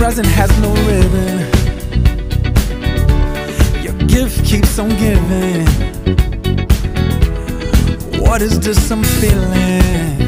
present has no ribbon. Your gift keeps on giving. What is this I'm feeling?